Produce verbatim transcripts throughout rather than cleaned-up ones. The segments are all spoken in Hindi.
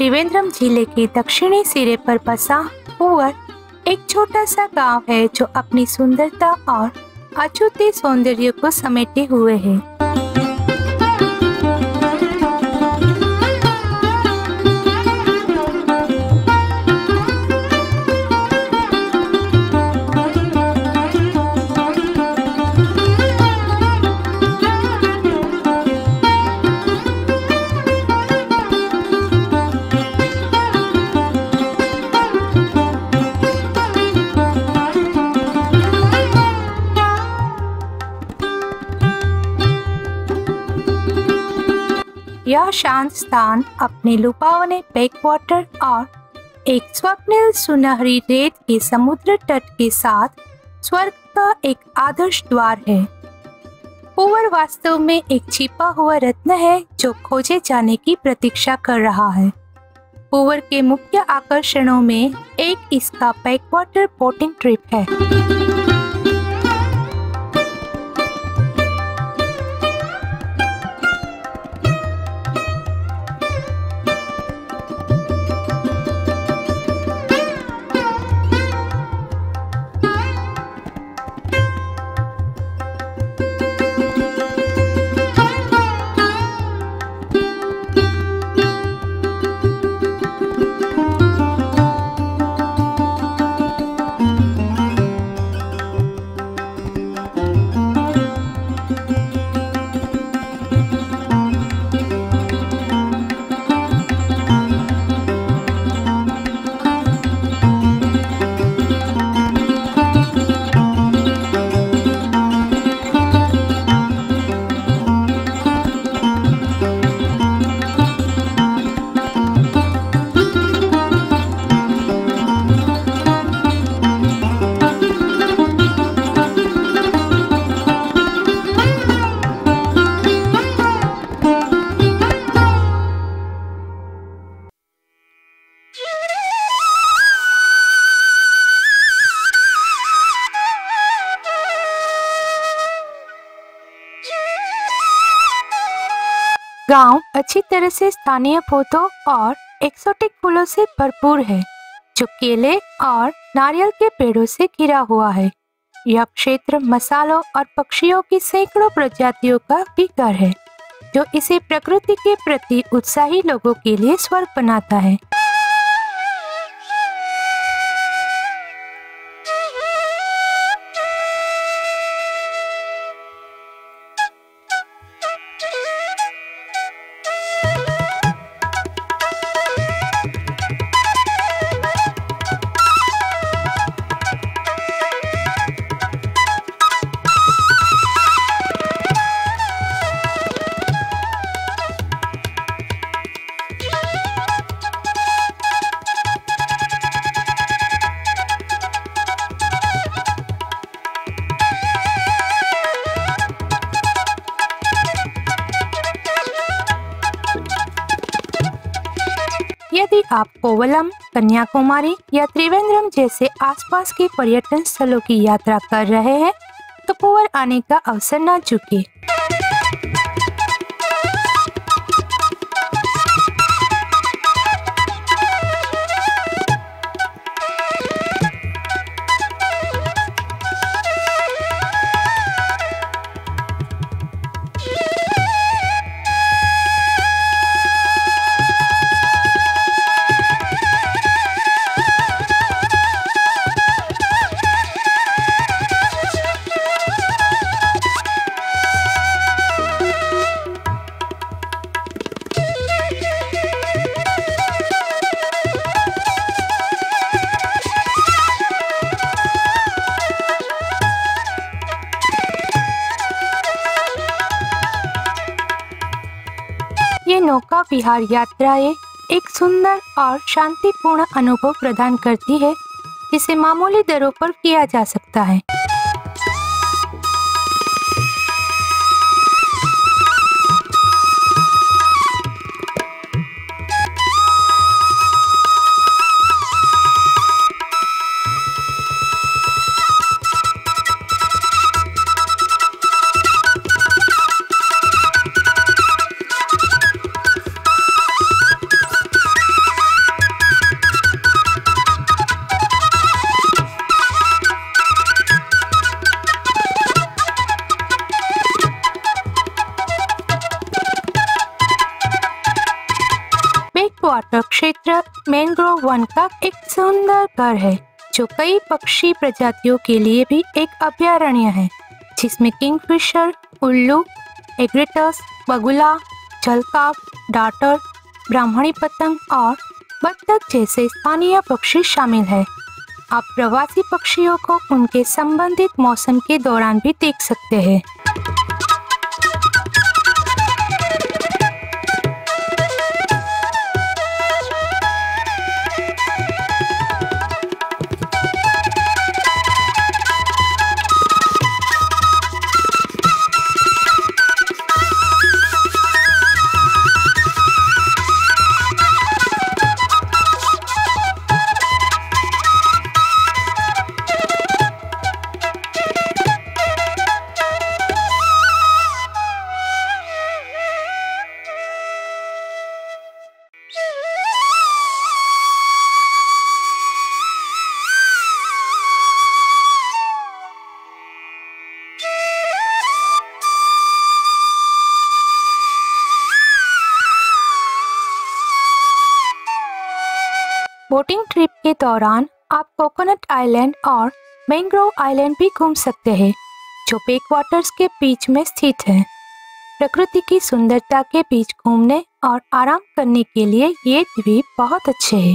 त्रिवेंद्रम जिले के दक्षिणी सिरे पर बसा पुवर एक छोटा सा गांव है जो अपनी सुंदरता और अछूते सौंदर्य को समेटे हुए है। यह शांत स्थान अपने लुभावने बैकवाटर और एक स्वप्निल सुनहरी रेत के समुद्र तट के साथ स्वर्ग का एक आदर्श द्वार है। पुवर वास्तव में एक छिपा हुआ रत्न है जो खोजे जाने की प्रतीक्षा कर रहा है। पुवर के मुख्य आकर्षणों में एक इसका बैकवाटर बोटिंग ट्रिप है। गांव अच्छी तरह से स्थानीय पौधों और एक्सोटिक फूलों से भरपूर है, जो केले और नारियल के पेड़ों से घिरा हुआ है। यह क्षेत्र मसालों और पक्षियों की सैकड़ों प्रजातियों का भी घर है, जो इसे प्रकृति के प्रति उत्साही लोगों के लिए स्वर्ग बनाता है। यदि आप कोवलम, कन्याकुमारी या त्रिवेंद्रम जैसे आसपास के पर्यटन स्थलों की यात्रा कर रहे हैं तो पुवर आने का अवसर न चूके। ये नौका विहार यात्राएं एक सुंदर और शांतिपूर्ण अनुभव प्रदान करती है, जिसे मामूली दरों पर किया जा सकता है। राष्ट्रीय मैंग्रोव वन का एक सुंदर घर है जो कई पक्षी प्रजातियों के लिए भी एक अभयारण्य है, जिसमें किंगफिशर, उल्लू, एग्रेटस, बगुला, जलकाप, डाटर, ब्राह्मणी पतंग और बत्तख जैसे स्थानीय पक्षी शामिल है। आप प्रवासी पक्षियों को उनके संबंधित मौसम के दौरान भी देख सकते हैं। बोटिंग ट्रिप के दौरान आप कोकोनट आइलैंड और मैंग्रोव आइलैंड भी घूम सकते हैं, जो बैकवाटर्स के बीच में स्थित हैं। प्रकृति की सुंदरता के बीच घूमने और आराम करने के लिए ये द्वीप बहुत अच्छे हैं।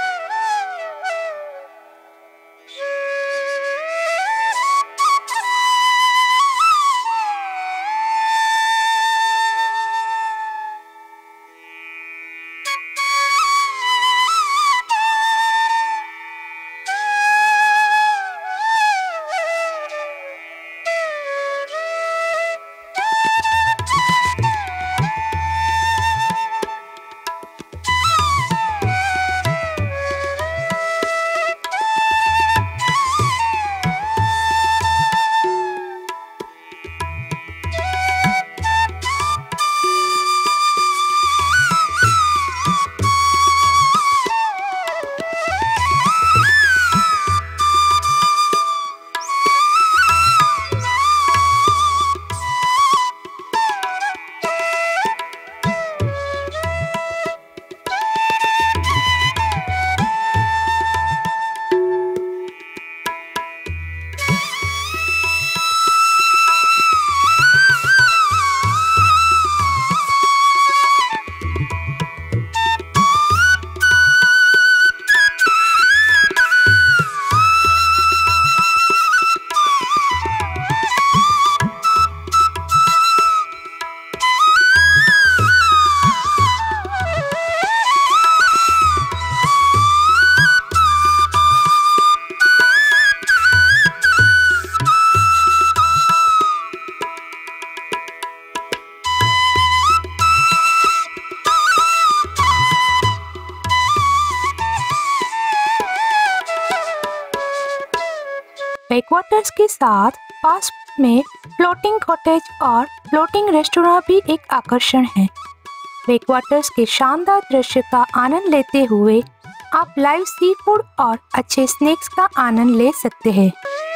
बैकवाटर्स के साथ पास में फ्लोटिंग कॉटेज और फ्लोटिंग रेस्टोरेंट भी एक आकर्षण है। बैकवाटर्स के शानदार दृश्य का आनंद लेते हुए आप लाइव सी फूड और अच्छे स्नैक्स का आनंद ले सकते हैं।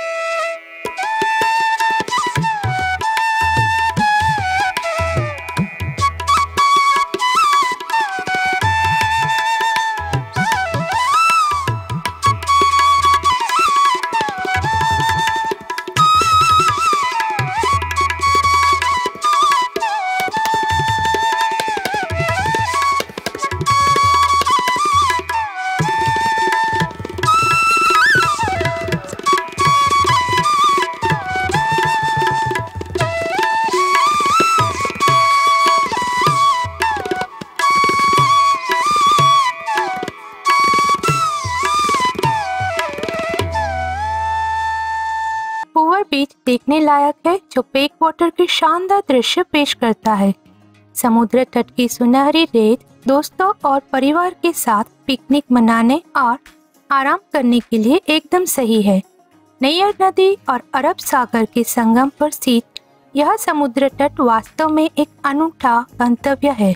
हूवर बीच देखने लायक है, जो बैकवाटर के शानदार दृश्य पेश करता है। समुद्र तट की सुनहरी रेत दोस्तों और परिवार के साथ पिकनिक मनाने और आराम करने के लिए एकदम सही है। नैयर नदी और अरब सागर के संगम पर स्थित यह समुद्र तट वास्तव में एक अनूठा गंतव्य है।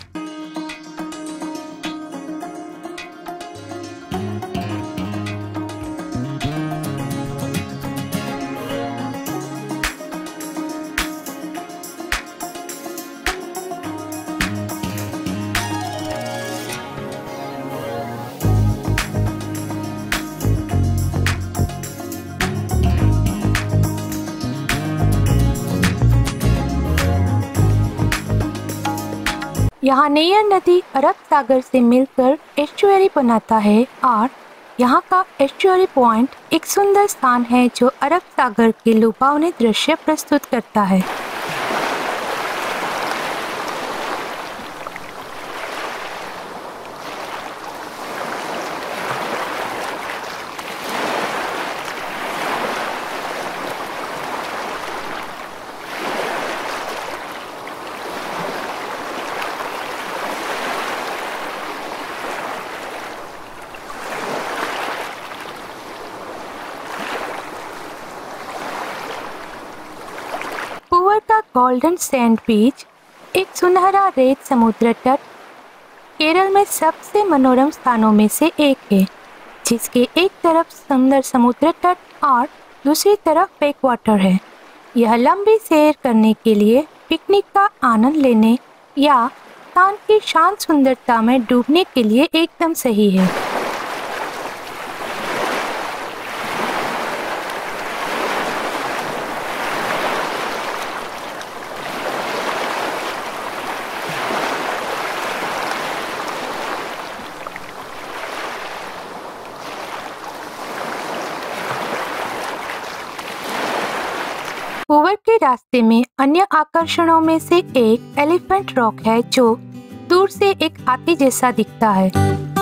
यहाँ नेयर नदी अरब सागर से मिलकर एस्चुअरी बनाता है और यहाँ का एस्चुअरी पॉइंट एक सुंदर स्थान है जो अरब सागर के लुभावने दृश्य प्रस्तुत करता है। पूवर का गोल्डन सैंड बीच एक सुनहरा रेत समुद्र तट केरल में सबसे मनोरम स्थानों में से एक है, जिसके एक तरफ सुंदर समुद्र तट और दूसरी तरफ बैकवाटर है। यह लंबी सैर करने के लिए, पिकनिक का आनंद लेने या स्थान की शांत सुंदरता में डूबने के लिए एकदम सही है। पूवर के रास्ते में अन्य आकर्षणों में से एक एलिफेंट रॉक है जो दूर से एक हाथी जैसा दिखता है।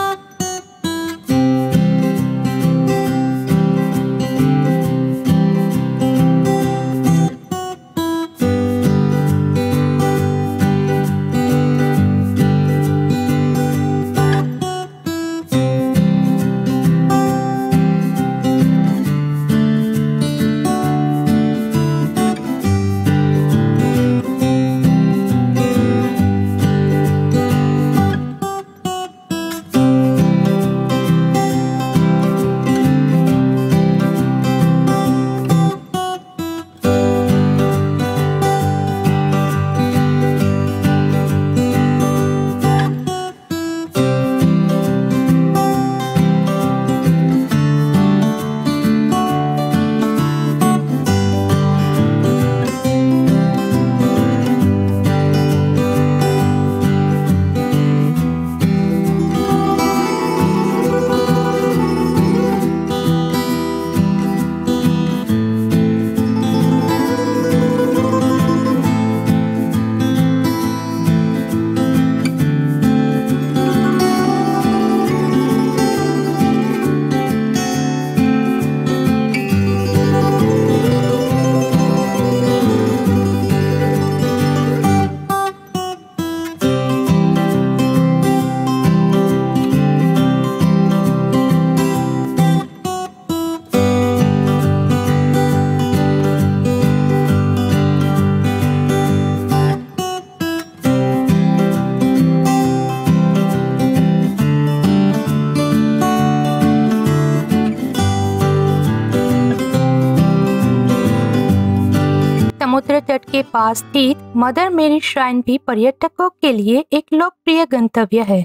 समुद्र तट के पास स्थित मदर मेरी श्राइन भी पर्यटकों के लिए एक लोकप्रिय गंतव्य है।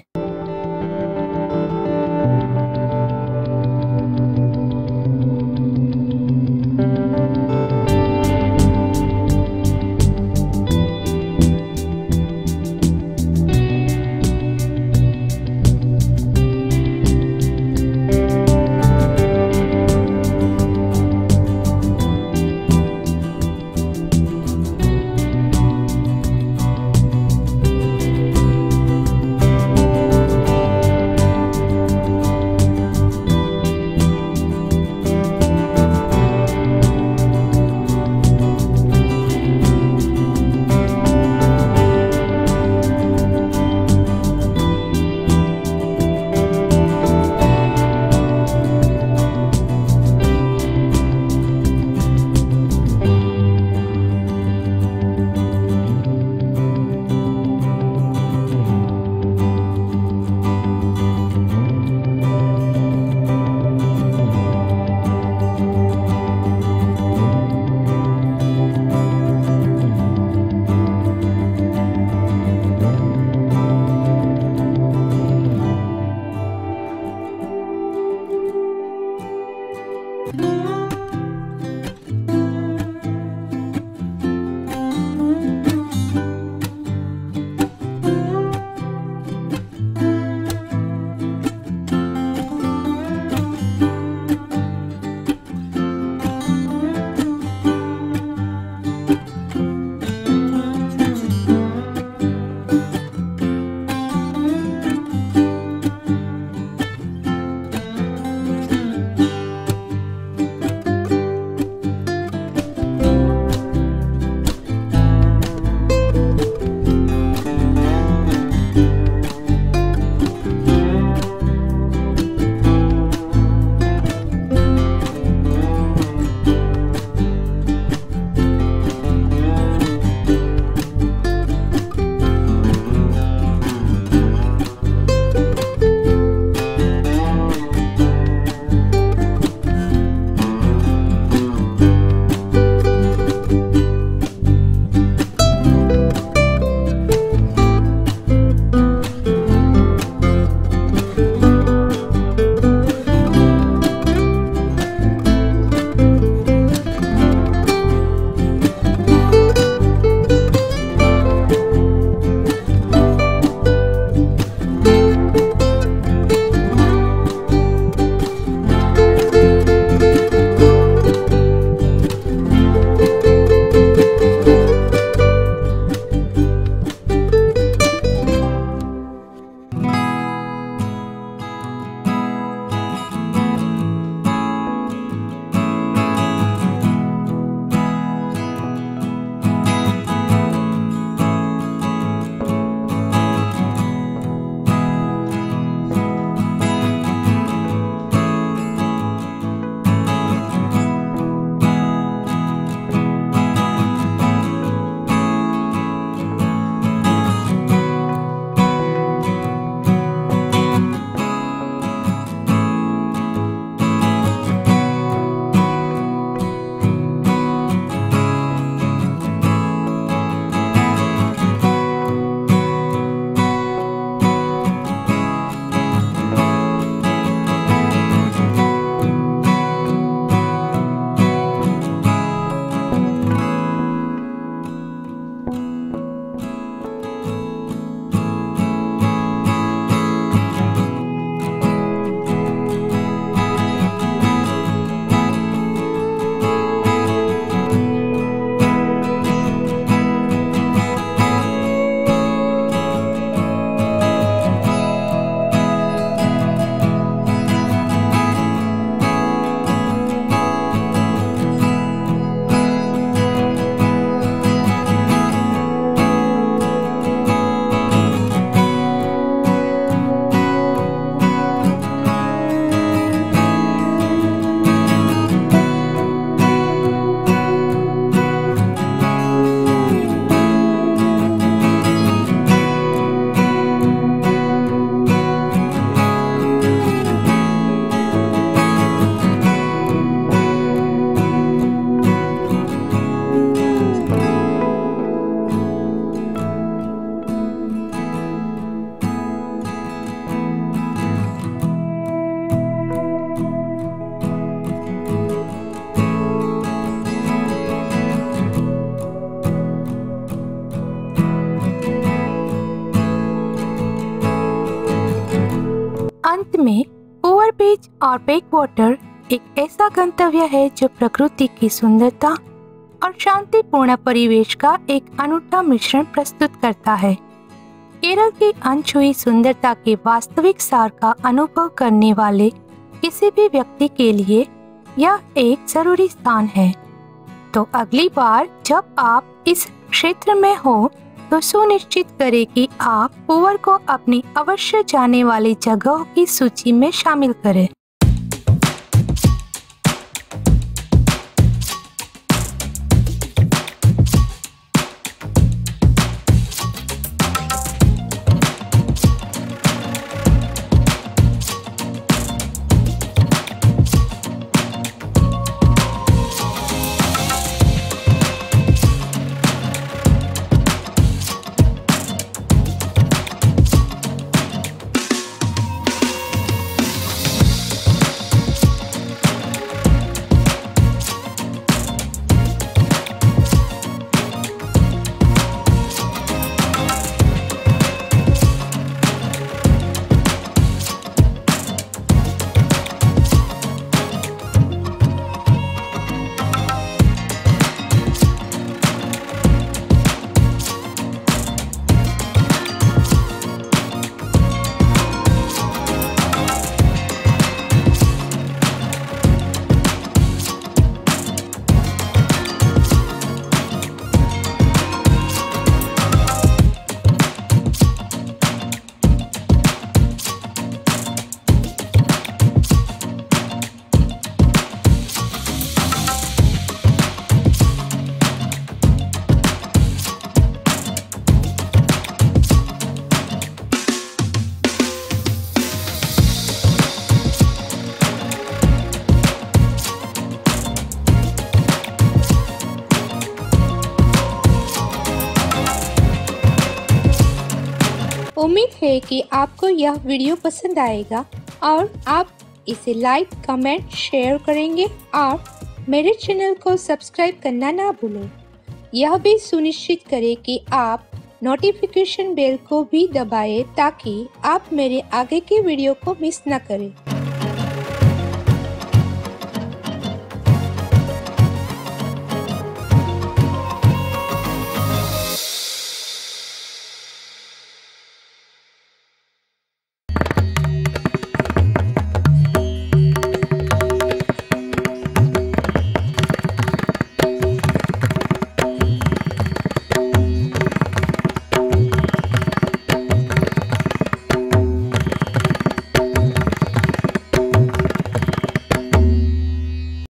पुअर बीच और बैकवाटर एक ऐसा गंतव्य है जो प्रकृति की सुंदरता और शांतिपूर्ण परिवेश का एक अनूठा मिश्रण प्रस्तुत करता है। केरल की अनछुई सुंदरता के वास्तविक सार का अनुभव करने वाले किसी भी व्यक्ति के लिए यह एक जरूरी स्थान है। तो अगली बार जब आप इस क्षेत्र में हो तो सुनिश्चित करें कि आप पुअर को अपनी अवश्य जाने वाली जगहों की सूची में शामिल करें। उम्मीद है कि आपको यह वीडियो पसंद आएगा और आप इसे लाइक, कमेंट, शेयर करेंगे और मेरे चैनल को सब्सक्राइब करना ना भूलें। यह भी सुनिश्चित करें कि आप नोटिफिकेशन बेल को भी दबाएं ताकि आप मेरे आगे के वीडियो को मिस ना करें।